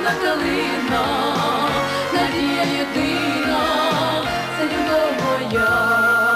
червона калина, надія єдина, це любов моя.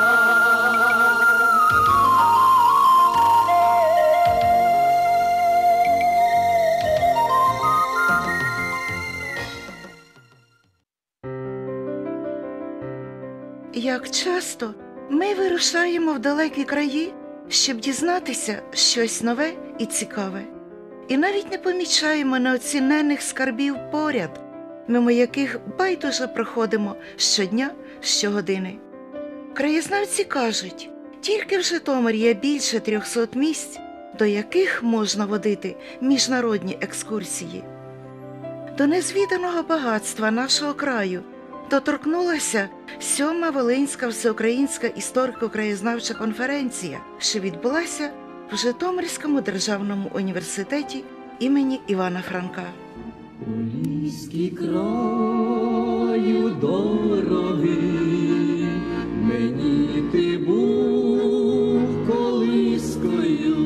Як часто ми вирушаємо в далекі краї, щоб дізнатися щось нове і цікаве. І навіть не помічаємо неоціненних скарбів поряд, мимо яких байдуже проходимо щодня, щогодини. Краєзнавці кажуть, тільки в Житомирі є більше 300 місць, до яких можна водити міжнародні екскурсії. До незвіданого багатства нашого краю доторкнулася 7-ма Волинська всеукраїнська історико-краєзнавча конференція, що відбулася в Житомирському державному університеті імені Івана Франка. Поліський краю дорогий, мені ти був колискою,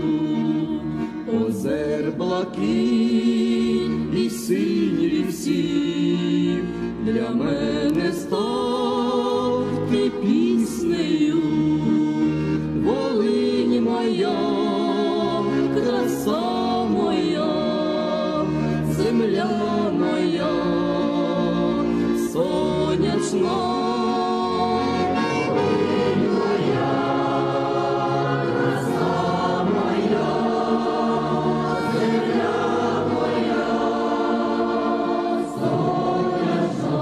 озер блакить і синь лісів, для мене став ти піснею, Волинь моя, краса моя, земля моя, сонячна. Волинь моя, краса моя, земля моя, сонячна.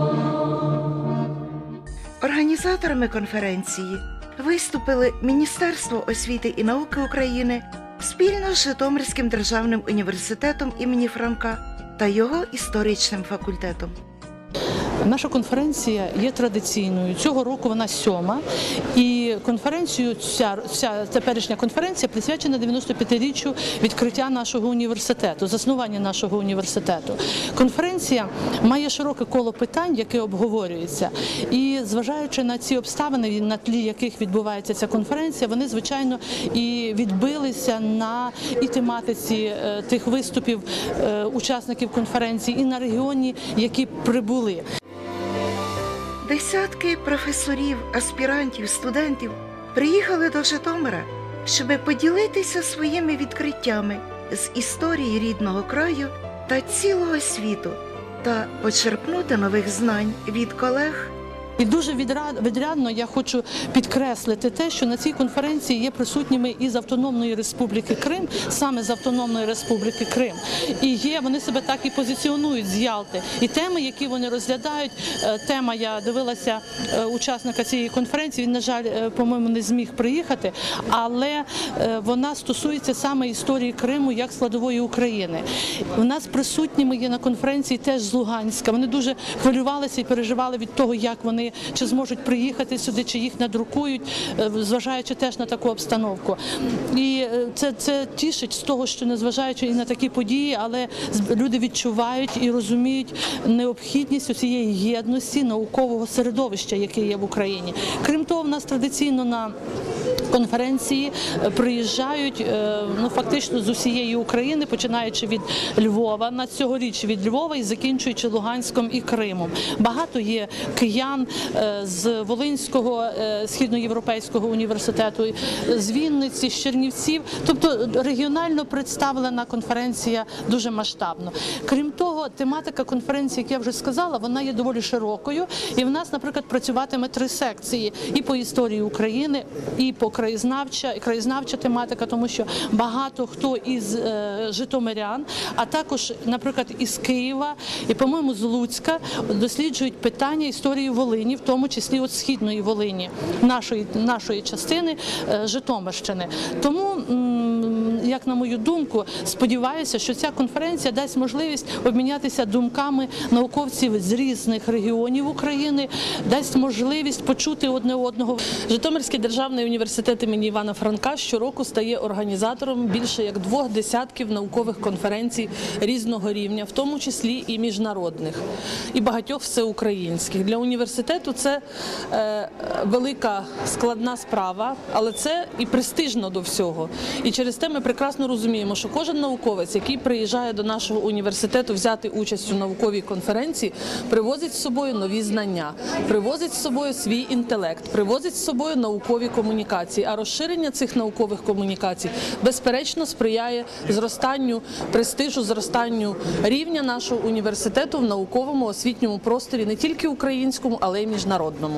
Організаторами конференції виступили Міністерство освіти і науки України спільно з Житомирським державним університетом імені Франка та його історичним факультетом. Наша конференція є традиційною. Цього року вона 7-ма. І ця теперішня конференція присвячена 95-річчю відкриття нашого університету, заснування нашого університету. Конференція має широке коло питань, яке обговорюється. І зважаючи на ці обставини, на тлі яких відбувається ця конференція, вони, звичайно, і відбилися на і тематиці тих виступів учасників конференції, і на регіоні, які прибули. Десятки професорів, аспірантів, студентів приїхали до Житомира, щоб поділитися своїми відкриттями з історії рідного краю та цілого світу та почерпнути нових знань від колег. І дуже відрядно я хочу підкреслити те, що на цій конференції є присутніми із Автономної Республіки Крим, саме з Автономної Республіки Крим. І вони себе так і позиціонують з Ялти. І теми, які вони розглядають, тема, я дивилася учасника цієї конференції, він, на жаль, по-моєму, не зміг приїхати, але вона стосується саме історії Криму як складової України. У нас присутніми є на конференції теж з Луганська. Вони дуже хвилювалися і переживали від того, як вони чи зможуть приїхати сюди, чи їх надрукують, зважаючи теж на таку обстановку. І це тішить з того, що незважаючи і на такі події, але люди відчувають і розуміють необхідність цієї єдності наукового середовища, яке є в Україні. Крім того, в нас традиційно на конференції приїжджають фактично з усієї України, починаючи від Львова, на цьогоріч від Львова і закінчуючи Луганськом і Кримом. Багато є киян з Волинського східноєвропейського університету, з Вінниці, з Чернівців. Тобто регіонально представлена конференція дуже масштабно. Крім того, тематика конференції, як я вже сказала, вона є доволі широкою. І в нас, наприклад, працюватиме 3 секції і по історії України, і по краєзнавча тематика, тому що багато хто із житомирян, а також, наприклад, із Києва і, по-моєму, з Луцька досліджують питання історії Волині, в тому числі от Східної Волині, нашої частини Житомирщини. Тому, як на мою думку, сподіваюся, що ця конференція дасть можливість обмінятися думками науковців з різних регіонів України, дасть можливість почути одне одного. Житомирський державний університет імені Івана Франка щороку стає організатором більше як 2 десятків наукових конференцій різного рівня, в тому числі і міжнародних, і багатьох всеукраїнських. Для університету це велика, складна справа, але це і престижно до всього. І через те ми прекрасно прекрасно розуміємо, що кожен науковець, який приїжджає до нашого університету взяти участь у науковій конференції, привозить з собою нові знання, привозить з собою свій інтелект, привозить з собою наукові комунікації. А розширення цих наукових комунікацій, безперечно, сприяє зростанню престижу, зростанню рівня нашого університету в науковому освітньому просторі не тільки українському, але й міжнародному.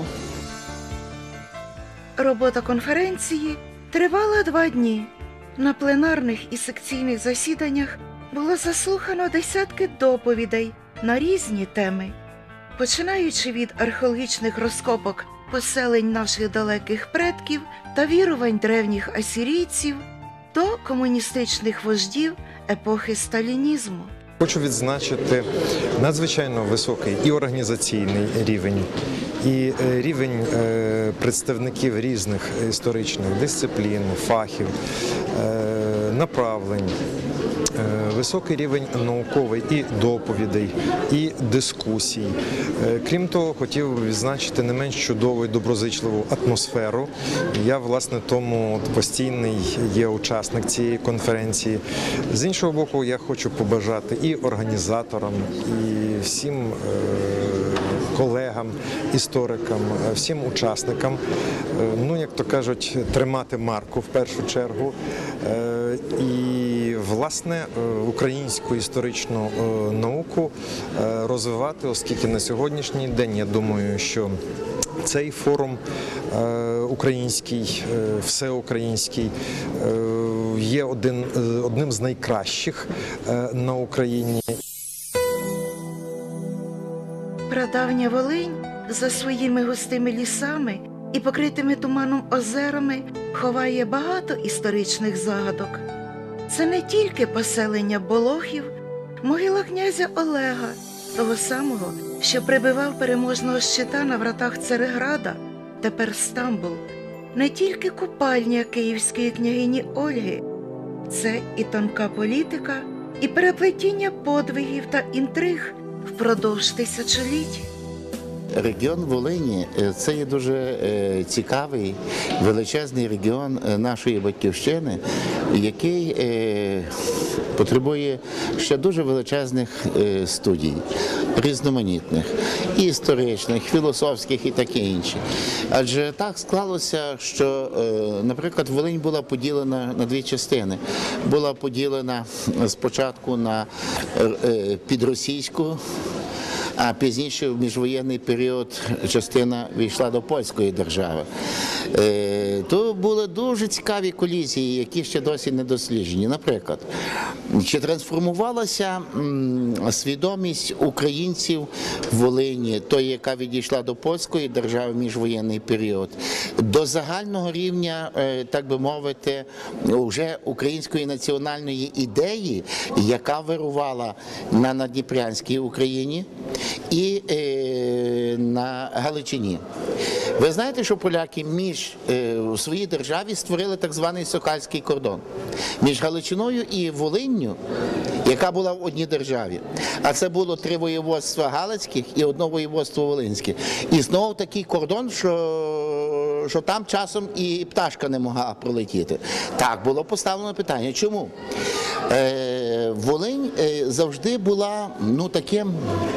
Робота конференції тривала 2 дні. На пленарних і секційних засіданнях було заслухано десятки доповідей на різні теми. Починаючи від археологічних розкопок поселень наших далеких предків та вірувань древніх асирійців до комуністичних вождів епохи сталінізму. Хочу відзначити надзвичайно високий і організаційний рівень, і рівень представників різних історичних дисциплін, фахів, направлень, високий рівень науковий і доповідей, і дискусій. Крім того, хотів відзначити не менш чудову і доброзичливу атмосферу. Я, власне, тому постійний є учасник цієї конференції. З іншого боку, я хочу побажати і організаторам, і всім колегам, історикам, всім учасникам, ну, як то кажуть, тримати марку в першу чергу. І, власне, українську історичну науку розвивати, оскільки на сьогоднішній день, я думаю, що цей форум український, всеукраїнський, є одним з найкращих на Україні. Прадавня Волинь за своїми густими лісами і покритими туманом озерами ховає багато історичних загадок. Це не тільки поселення Болохів, могила князя Олега, того самого, що прибивав переможного щита на вратах Цареграда, тепер Стамбул, не тільки купальня київської княгині Ольги. Це і тонка політика, і переплетіння подвигів та інтриг впродовж тисячоліть. Регіон Волині – це є дуже цікавий, величезний регіон нашої батьківщини, який потребує ще дуже величезних студій, різноманітних, і історичних, філософських і таке інше. Адже так склалося, що, наприклад, Волинь була поділена на 2 частини. Була поділена спочатку на підросійську, а пізніше в міжвоєнний період частина війшла до польської держави. То були дуже цікаві колізії, які ще досі не досліджені. Наприклад, чи трансформувалася свідомість українців в Волині, тої, яка відійшла до польської держави в міжвоєнний період, до загального рівня, так би мовити, вже української національної ідеї, яка вирувала на Надніпрянській Україні і на Галичині. Ви знаєте, що поляки у своїй державі створили так званий Сокальський кордон між Галичиною і Волинню, яка була в одній державі. А це було 3 воєводства Галицьких і 1 воєводство Волинське. І знову такий кордон, що там часом і пташка не могла пролетіти. Так було поставлено питання. Чому? Волинь завжди була, таким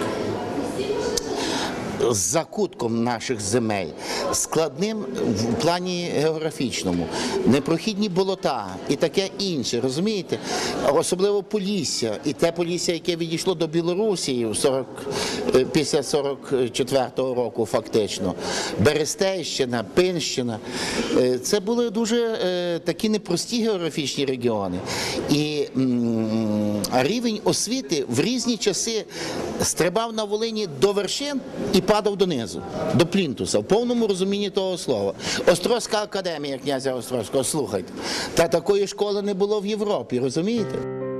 закутком наших земель, складним в плані географічному, непрохідні болота і таке інше, розумієте? Особливо Полісся, і те Полісся, яке відійшло до Білорусі після 44-го року фактично, Берестейщина, Пинщина, це були дуже такі непрості географічні регіони. І рівень освіти в різні часи стрибав на Волині до вершин і падав донизу, до плінтуса, в повному розумінні того слова. Острозька академія князя Острозького, слухайте, та такої школи не було в Європі, розумієте?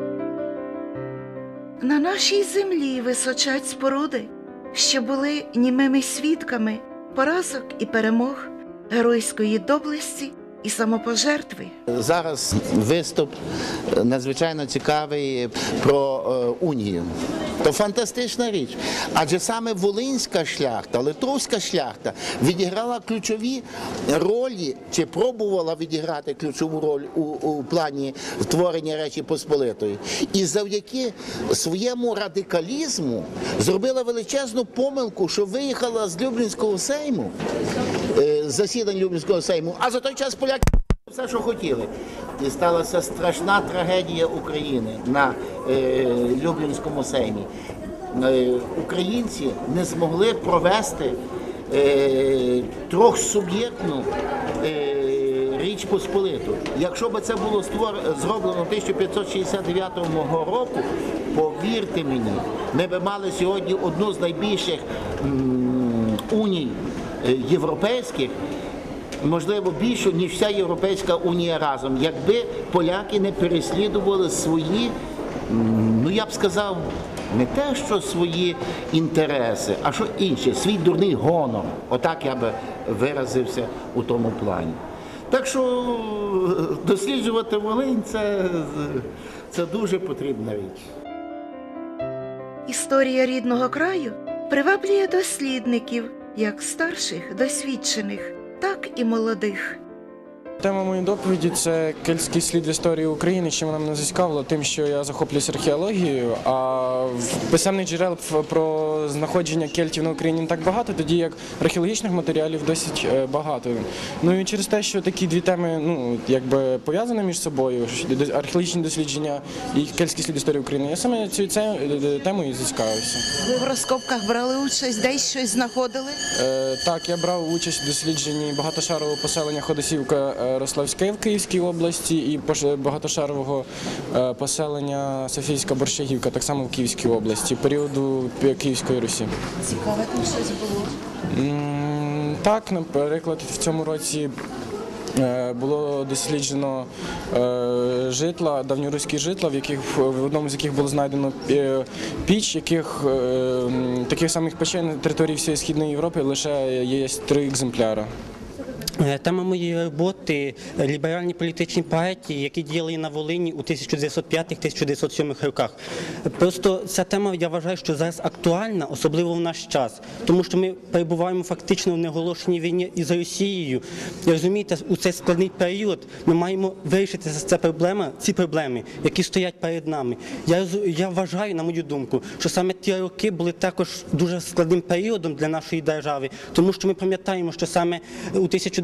На нашій землі височать споруди, що були німими свідками поразок і перемог, геройської доблесті і самопожертви. Зараз виступ надзвичайно цікавий про унію. То фантастична річ. Адже саме волинська шляхта, литовська шляхта відіграла ключові ролі, чи пробувала відіграти ключову роль у плані творення Речі Посполитої. І завдяки своєму радикалізму зробила величезну помилку, що виїхала з Люблінського сейму, засідань Люблінського сейму, а за той час поляки все, що хотіли. І сталася страшна трагедія України на Люблінському сеймі. Українці не змогли провести трьохсуб'єктну Річ Посполиту. Якщо б це було зроблено 1569 року, повірте мені, ми б мали сьогодні одну з найбільших уній європейських, можливо, більшу, ніж вся Європейська унія разом, якби поляки не переслідували свої, ну я б сказав, не те, що свої інтереси, а що інше, свій дурний гонор. Отак я би виразився у тому плані. Так що досліджувати Волинь – це дуже потрібна річ. Історія рідного краю приваблює дослідників, як старших, досвідчених, так і молодих. Тема моєї доповіді – це кельтський слід в історії України. Чим вона мене зацікавила? Тим, що я захоплююсь археологією, а писемних джерел про знаходження кельтів на Україні не так багато, тоді як археологічних матеріалів досить багато. Ну і через те, що такі дві теми, ну, якби пов'язані між собою, археологічні дослідження і кельтський слід в історії України, я саме цією темою і зацікавився. Ви в розкопках брали участь, десь щось знаходили? Так, я брав участь у дослідженні багатошарового поселення Ходосівка Рославське в Київській області і багатошарового поселення Софійська Борщагівка, так само в Київській області, періоду Київської Русі. Цікаве там щось було? Так, наприклад, в цьому році було досліджено житла, давньоруські житла, в одному з яких було знайдено піч, таких самих печей на території всієї Східної Європи лише є 3 екземпляри. Тема моєї роботи – ліберальні політичні партії, які діяли на Волині у 1905-1907 роках. Просто ця тема, я вважаю, що зараз актуальна, особливо в наш час, тому що ми перебуваємо фактично в неоголошеній війні із Росією. І розумієте, у цей складний період ми маємо вирішити ці проблеми, які стоять перед нами. Я вважаю, на мою думку, що саме ті роки були також дуже складним періодом для нашої держави, тому що ми пам'ятаємо, що саме у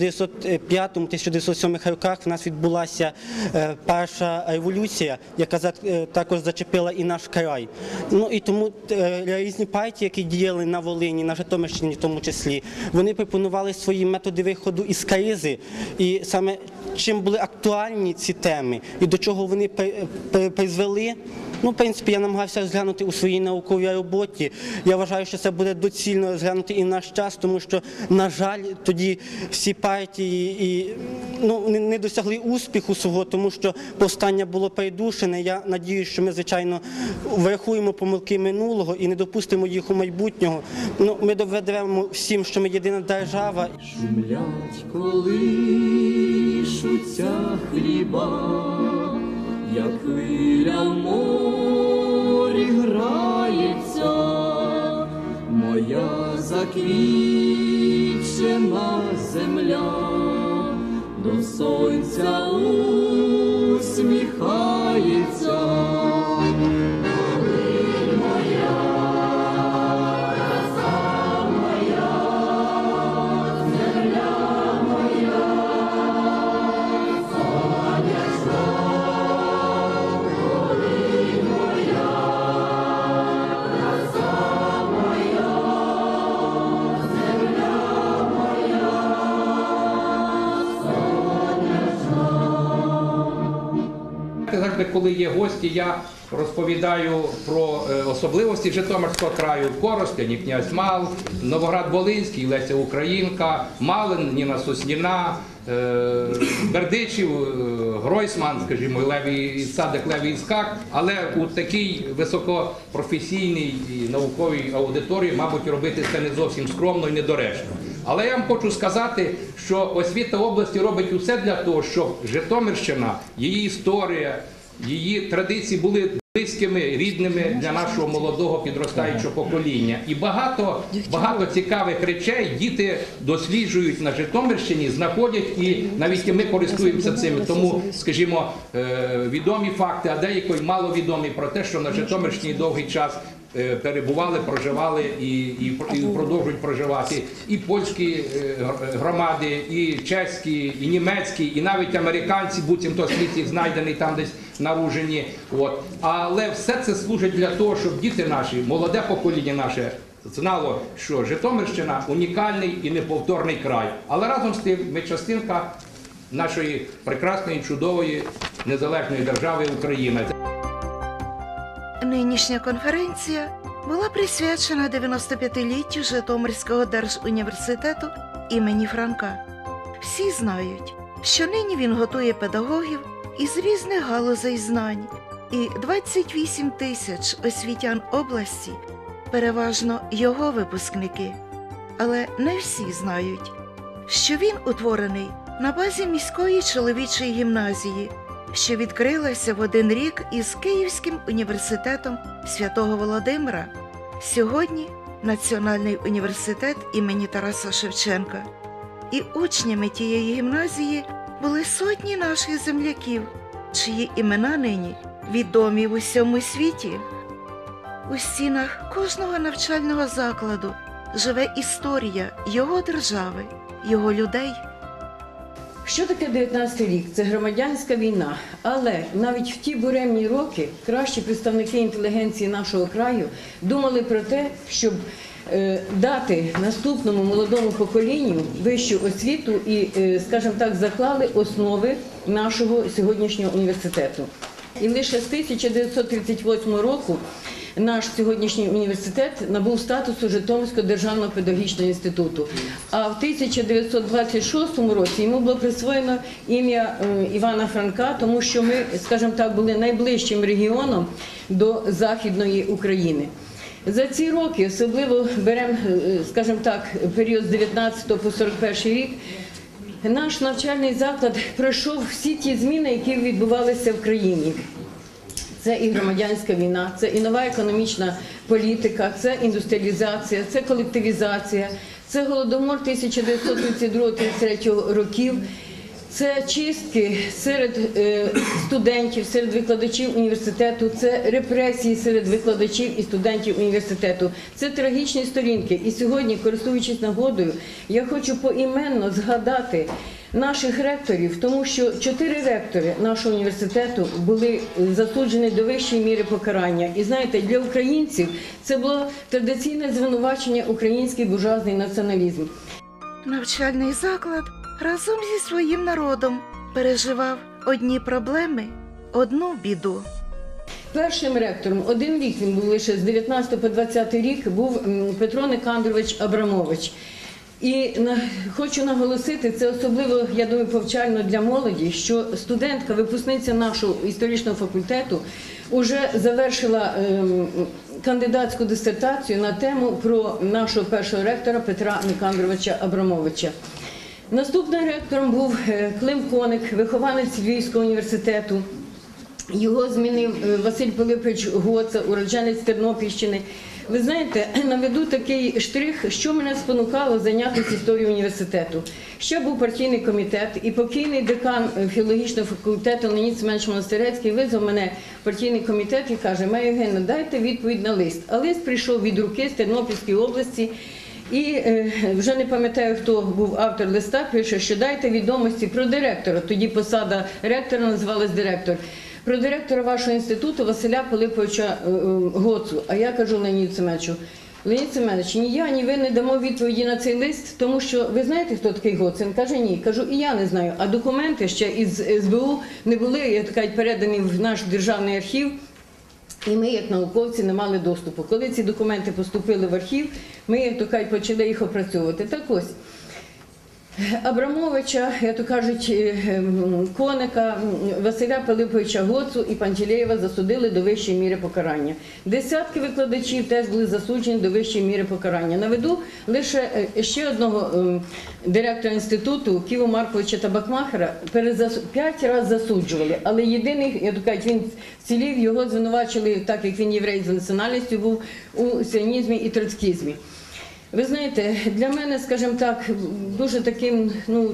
1905-1907 роках в нас відбулася перша революція, яка також зачепила і наш край. Ну і тому різні партії, які діяли на Волині, на Житомирщині в тому числі, вони пропонували свої методи виходу із кризи. І саме чим були актуальні ці теми і до чого вони призвели, ну, в принципі, я намагався розглянути у своїй науковій роботі. Я вважаю, що це буде доцільно розглянути і в наш час, тому що, на жаль, тоді всі партії не досягли успіху свого, тому що повстання було придушене. Я сподіваюся, що ми, звичайно, врахуємо помилки минулого і не допустимо їх у майбутнього. Ну, ми доведемо всім, що ми єдина держава. Шумлять, колишуться хліба, як хвиля в морі грається, моя заквітчена земля, до сонця усміхається. Завжди, коли є гості, я розповідаю про особливості Житомирського краю: Коростень, князь Мал, Новоград-Волинський, Леся Українка, Малин, Ніна Сосніна, Бердичів, Гройсман, скажімо, Садик Левій Іскак. Але у такій високопрофесійній і науковій аудиторії, мабуть, робити це не зовсім скромно і недоречно. Але я вам хочу сказати, що освіта області робить усе для того, щоб Житомирщина, її історія, її традиції були близькими, рідними для нашого молодого підростаючого покоління. І багато цікавих речей діти досліджують на Житомирщині, знаходять, і навіть і ми користуємося цим. Тому, скажімо, відомі факти, а деякі маловідомі про те, що на Житомирщині довгий час перебували, проживали і продовжують проживати і польські громади, і чеські, і німецькі, і навіть американці, буцімто слід їх знайдений там десь наружені. Але все це служить для того, щоб діти наші, молоде покоління наше, знало, що Житомирщина – унікальний і неповторний край. Але разом з тим ми частинка нашої прекрасної, чудової, незалежної держави Україна. Нинішня конференція була присвячена 95-літтю Житомирського держуніверситету імені Франка. Всі знають, що нині він готує педагогів із різних галузей знань, і 28 тисяч освітян області переважно його випускники. Але не всі знають, що він утворений на базі міської чоловічої гімназії, що відкрилася в один рік із Київським університетом Святого Володимира. Сьогодні Національний університет імені Тараса Шевченка. І учнями тієї гімназії були сотні наших земляків, чиї імена нині відомі в усьому світі. У стінах кожного навчального закладу живе історія його держави, його людей. Що таке 19-й рік? Це громадянська війна. Але навіть в ті буремні роки кращі представники інтелігенції нашого краю думали про те, щоб дати наступному молодому поколінню вищу освіту і, скажімо так, заклали основи нашого сьогоднішнього університету. І лише з 1938 року наш сьогоднішній університет набув статусу Житомирського державного педагогічного інституту. А в 1926 році йому було присвоєно ім'я Івана Франка, тому що ми, скажімо так, були найближчим регіоном до Західної України. За ці роки, особливо беремо, скажімо так, період з 19 по 41 рік, наш навчальний заклад пройшов всі ті зміни, які відбувалися в країні. Це і громадянська війна, це і нова економічна політика, це індустріалізація, це колективізація, це голодомор 1932-33 років, це чистки серед студентів, серед викладачів університету, це репресії серед викладачів і студентів університету. Це трагічні сторінки. І сьогодні, користуючись нагодою, я хочу поіменно згадати наших ректорів, тому що 4 ректори нашого університету були засуджені до вищої міри покарання. І знаєте, для українців це було традиційне звинувачення український буржуазний націоналізм. Навчальний заклад разом зі своїм народом переживав одні проблеми, одну біду. Першим ректором, один рік він був лише з 19 по 20 рік, був Петро Никандрович Абрамович. І хочу наголосити, це особливо, я думаю, повчально для молоді, що студентка, випускниця нашого історичного факультету, вже завершила кандидатську дисертацію на тему про нашого першого ректора Петра Никандровича Абрамовича. Наступним ректором був Клим Коник, вихованець Львівського університету. Його змінив Василь Пилипович Гоца, уродженець Тернопільщини. Ви знаєте, наведу такий штрих, що мене спонукало зайнятися історією університету. Ще був партійний комітет, і покійний декан філологічного факультету Леонід Семенович Монастирецький визвав мене в партійний комітет і каже: Майя Євгенівна, дайте відповідь на лист. А лист прийшов від руки з Тернопільської області. І вже не пам'ятаю, хто був автор листа, пише, що дайте відомості про директора. Тоді посада ректора називалась директор. Про директора вашого інституту Василя Пилиповича Гоцу. А я кажу Леоніду Семеновичу: Леонід Семенович, ні я, ні ви не дамо відповіді на цей лист, тому що ви знаєте, хто такий Гоц? Він каже: ні. Кажу: і я не знаю. А документи ще із СБУ не були, як кажуть, передані в наш державний архів. І ми, як науковці, не мали доступу. Коли ці документи поступили в архів, ми, як то кажуть, почали їх опрацьовувати. Так ось, Абрамовича, як то кажуть, Коника, Василя Пилиповича Гоцу і Пантелеєва засудили до вищої міри покарання. Десятки викладачів теж були засуджені до вищої міри покарання. Наведу лише ще одного директора інституту Киво Марковича Табакмахера 5 разів засуджували, але єдиний, як то кажуть, він вцілів, його звинувачили, так як він єврей з національністю був, у сіонізмі і троцкізмі. Ви знаєте, для мене, скажімо так, дуже таким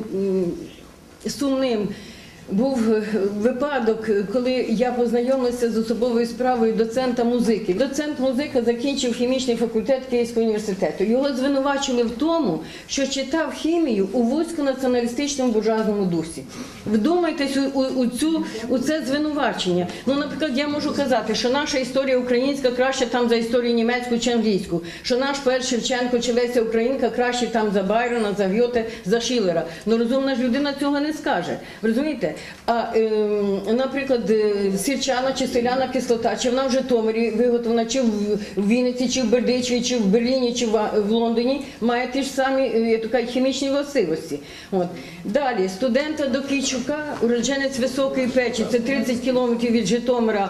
сумним був випадок, коли я познайомилася з особовою справою доцента музики. Доцент музики закінчив хімічний факультет Київського університету. Його звинувачили в тому, що читав хімію у вузько-націоналістичному буржуазному дусі. Вдумайтесь у це звинувачення. Ну, наприклад, я можу казати, що наша історія українська краще там за історію німецьку чи англійську, що наш поет Шевченко чи Леся Українка краще там за Байрона, за Гьоте, за Шіллера. Ну, розумна ж людина цього не скаже. Ви розумієте? А, наприклад, сірчана чи селяна кислота, чи вона в Житомирі виготовлена, чи в Вінниці, чи в Бердичеві, чи в Берліні, чи в Лондоні, має ті ж самі, як то кажуть, хімічні властивості. От. Далі, студента Докійчука, уродженець Високої Печі, це 30 кілометрів від Житомира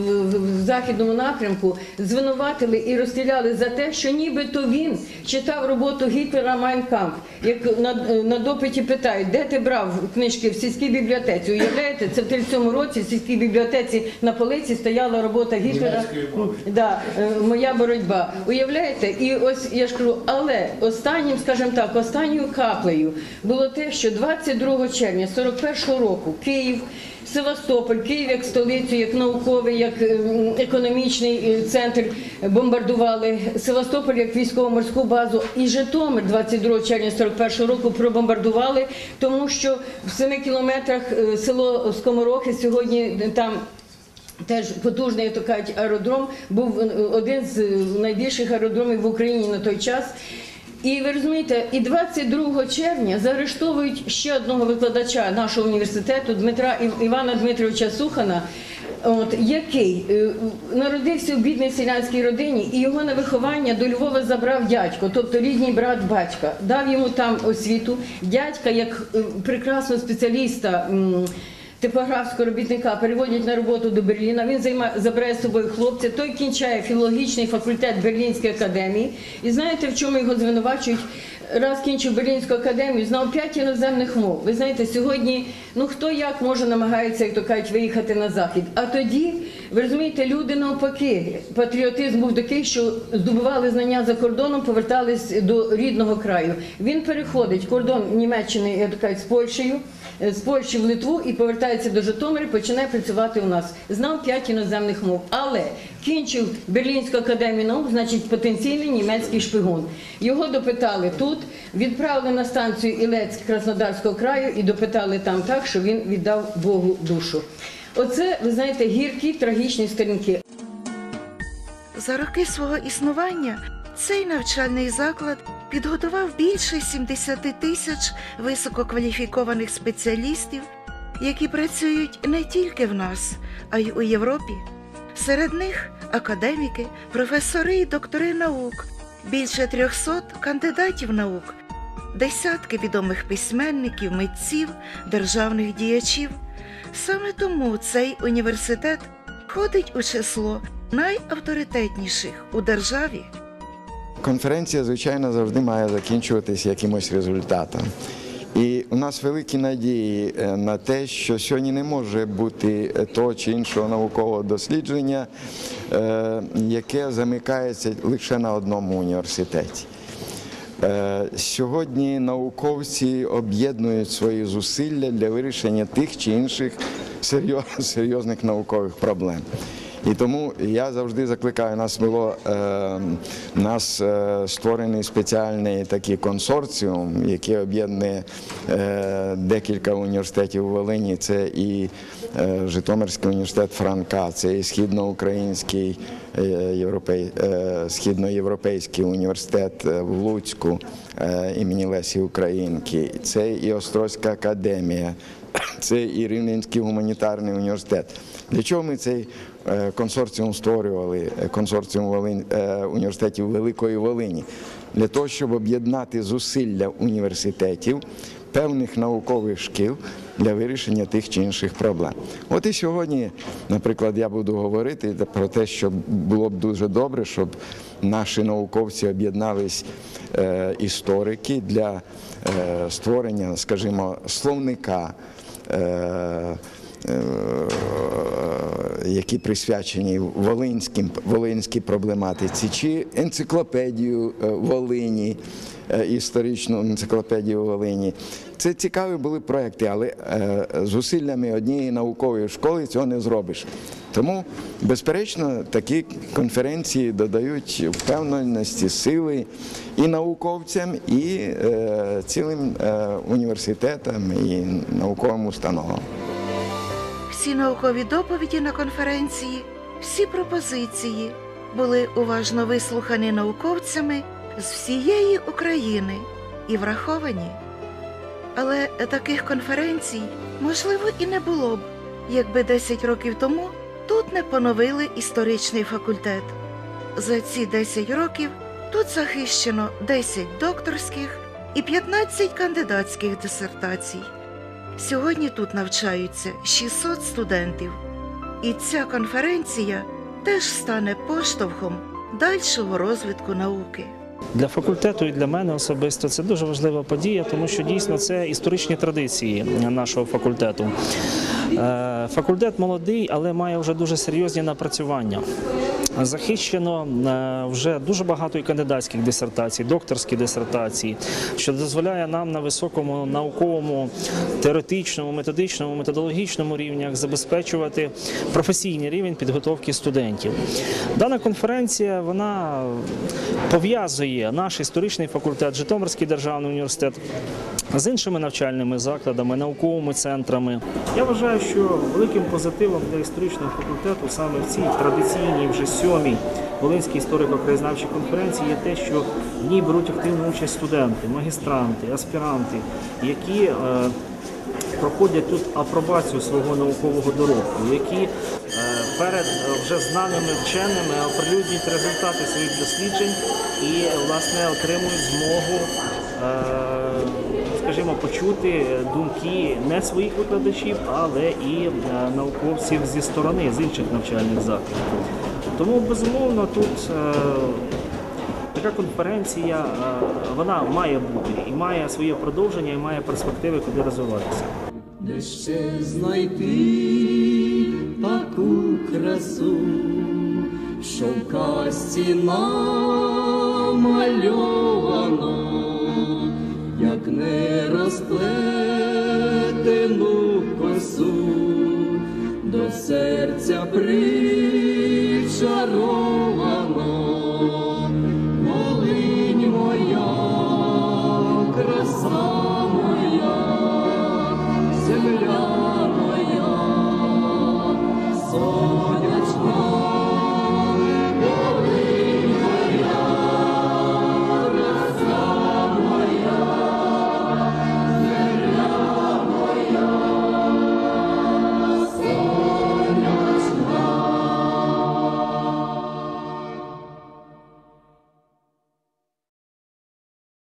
в західному напрямку, звинуватили і розстріляли за те, що нібито він читав роботу Гітлера «Майн кампф». Як на допиті питають, де ти брав книжки в сільській бібліотеці? Уявляєте, це в 1937 році в сільській бібліотеці на полиці стояла робота Гітлера да, «Моя боротьба». Уявляєте? І ось я ж кажу, але останнім, скажімо так, останньою каплею було те, що 22 червня 1941 року Київ, Севастополь, Київ як столицю, як науковий, як економічний центр бомбардували, Севастополь як військово-морську базу і Житомир 22 червня 1941 року пробомбардували, тому що в 7 кілометрах село Скоморохи, сьогодні там теж потужний, як то кажуть, аеродром, був один з найбільших аеродромів в Україні на той час. І ви розумієте, і 22 червня заарештовують ще одного викладача нашого університету, Івана Дмитровича Сухана, який народився в бідній селянській родині, і його на виховання до Львова забрав дядько, тобто рідний брат батька. Дав йому там освіту. Дядька, як прекрасного спеціаліста, типографського робітника, переводять на роботу до Берліна, він забирає з собою хлопця, той кінчає філологічний факультет Берлінської академії. І знаєте, в чому його звинувачують? Раз кінчив Берлінську академію, знав 5 іноземних мов. Ви знаєте, сьогодні, ну хто як може намагається, як то кажуть, виїхати на Захід. А тоді, ви розумієте, люди навпаки, патріотизм був такий, що здобували знання за кордоном, повертались до рідного краю. Він переходить кордон Німеччини, як то кажуть, з Польщею, з Польщі в Литву і повертається до Житомира, починає працювати у нас. Знав 5 іноземних мов, але кінчив Берлінську академію наук, значить потенційний німецький шпигун. Його допитали тут, відправили на станцію Ілецьк Краснодарського краю і допитали там так, що він віддав Богу душу. Оце, ви знаєте, гіркі, трагічні сторінки. За роки свого існування цей навчальний заклад підготував більше 70 тисяч висококваліфікованих спеціалістів, які працюють не тільки в нас, а й у Європі. Серед них академіки, професори і доктори наук, більше 300 кандидатів наук, десятки відомих письменників, митців, державних діячів. Саме тому цей університет входить у число найавторитетніших у державі. Конференція, звичайно, завжди має закінчуватися якимось результатом. І у нас великі надії на те, що сьогодні не може бути того чи іншого наукового дослідження, яке замикається лише на одному університеті. Сьогодні науковці об'єднують свої зусилля для вирішення тих чи інших серйозних наукових проблем. І тому я завжди закликаю, нас створений спеціальний такий консорціум, який об'єднує декілька університетів у Волині. Це і Житомирський університет Франка, це і Східноукраїнський, Східноєвропейський університет в Луцьку імені Лесі Українки, це і Острозька академія, це і Рівненський гуманітарний університет. Для чого ми цей консорціум створювали, консорціум університетів Великої Волині? для того, щоб об'єднати зусилля університетів, певних наукових шкіл для вирішення тих чи інших проблем. От і сьогодні, наприклад, я буду говорити про те, що було б дуже добре, щоб наші науковці об'єднались, історики, для створення, скажімо, словника, які присвячені волинській проблематиці, чи енциклопедію Волині, історичну енциклопедію Волині. Це цікаві були проекти, але зусиллями однієї наукової школи цього не зробиш. Тому, безперечно, такі конференції додають впевненості, сили і науковцям, і цілим університетам, і науковим установам. Всі наукові доповіді на конференції, всі пропозиції були уважно вислухані науковцями з всієї України і враховані. Але таких конференцій, можливо, і не було б, якби 10 років тому тут не поновили історичний факультет. За ці 10 років тут захищено 10 докторських і 15 кандидатських дисертацій. Сьогодні тут навчаються 600 студентів. І ця конференція теж стане поштовхом дальшого розвитку науки. Для факультету і для мене особисто це дуже важлива подія, тому що дійсно це історичні традиції нашого факультету. Факультет молодий, але має вже дуже серйозні напрацювання. Захищено вже дуже багато і кандидатських дисертацій, докторських дисертацій, що дозволяє нам на високому науковому, теоретичному, методичному, методологічному рівнях забезпечувати професійний рівень підготовки студентів. Дана конференція, вона пов'язує наш історичний факультет, Житомирський державний університет з іншими навчальними закладами, науковими центрами. Я вважаю, що великим позитивом для історичного факультету саме в цій традиційній вже 7-й Волинській історико-краєзнавчій конференції є те, що в ній беруть активну участь студенти, магістранти, аспіранти, які проходять тут апробацію свого наукового доробку, які перед вже знаними вченими оприлюднюють результати своїх досліджень і, власне, отримують змогу, скажімо, почути думки не своїх викладачів, але і науковців зі сторони, з інших навчальних закладів. Тому, безумовно, тут така конференція, вона має бути, і має своє продовження, і має перспективи, куди розвиватися. Де ще знайти таку красу, що в казці намальовано, як не розплетену косу, до серця причаровано.